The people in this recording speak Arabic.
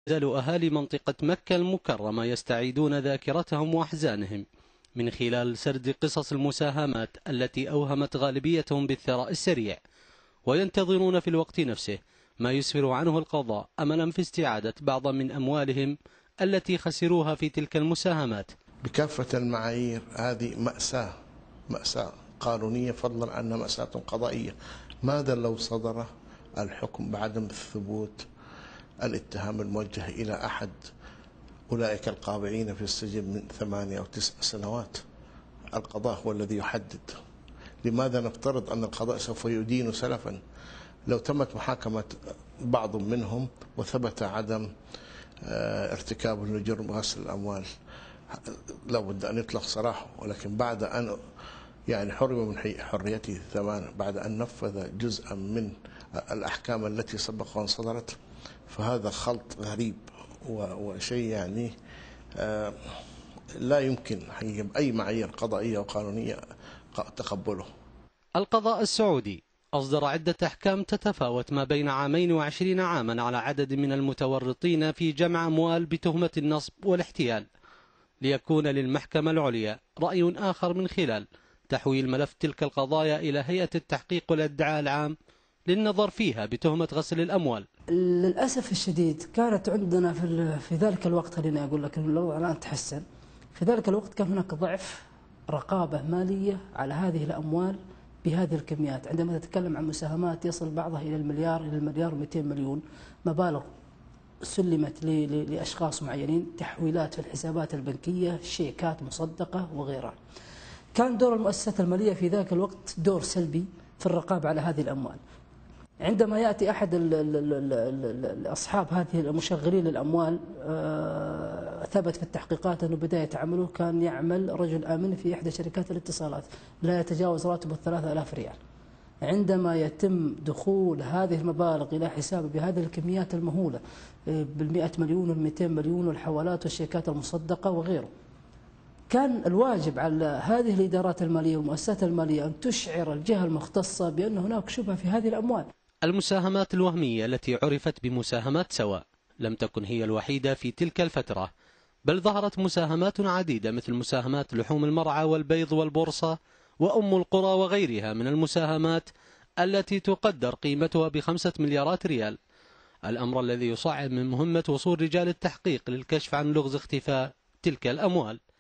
يزال أهالي منطقة مكة المكرمة يستعيدون ذاكرتهم وأحزانهم من خلال سرد قصص المساهمات التي أوهمت غالبيتهم بالثراء السريع، وينتظرون في الوقت نفسه ما يسفر عنه القضاء أملا في استعادة بعض من أموالهم التي خسروها في تلك المساهمات. بكافة المعايير هذه مأساة قانونية فضلا عن مأساة قضائية. ماذا لو صدر الحكم بعدم ثبوت الاتهام الموجه إلى أحد أولئك القابعين في السجن من 8 أو 9 سنوات؟ القضاء هو الذي يحدد. لماذا نفترض أن القضاء سوف يدين سلفا؟ لو تمت محاكمة بعض منهم وثبت عدم ارتكاب لجرم غسل الأموال لابد أن يطلق سراحه، ولكن بعد أن حرم من حريته ثمانه بعد أن نفذ جزءا من الأحكام التي سبق وأن صدرت، فهذا خلط غريب وشيء لا يمكن بأي معايير قضائية وقانونية تقبله. القضاء السعودي أصدر عدة أحكام تتفاوت ما بين 22 عاما على عدد من المتورطين في جمع أموال بتهمة النصب والاحتيال، ليكون للمحكمة العليا رأي آخر من خلال تحويل ملف تلك القضايا إلى هيئة التحقيق والادعاء العام للنظر فيها بتهمة غسل الأموال. للأسف الشديد كانت عندنا في ذلك الوقت، خليني أقول لك الوضع الآن تحسن، في ذلك الوقت كان هناك ضعف رقابة مالية على هذه الأموال بهذه الكميات. عندما تتكلم عن مساهمات يصل بعضها إلى المليار و200 مليون، مبالغ سلمت لأشخاص معينين، تحويلات في الحسابات البنكية، شيكات مصدقة وغيرها. كان دور المؤسسات المالية في ذاك الوقت دور سلبي في الرقابة على هذه الأموال. عندما يأتي أحد أصحاب هذه المشغلين للأموال ثبت في التحقيقات أنه بداية عمله كان يعمل رجل آمن في إحدى شركات الاتصالات لا يتجاوز راتبه 3000 ريال. عندما يتم دخول هذه المبالغ إلى حسابه بهذه الكميات المهولة بال100 مليون وال200 مليون والحوالات والشيكات المصدقة وغيره، كان الواجب على هذه الإدارات المالية والمؤسسات المالية أن تشعر الجهة المختصة بأن هناك شبهة في هذه الأموال. المساهمات الوهمية التي عرفت بمساهمات سواء لم تكن هي الوحيدة في تلك الفترة، بل ظهرت مساهمات عديدة مثل مساهمات لحوم المرعى والبيض والبورصة وأم القرى وغيرها من المساهمات التي تقدر قيمتها ب5 مليارات ريال، الأمر الذي يصعب من مهمة وصول رجال التحقيق للكشف عن لغز اختفاء تلك الأموال.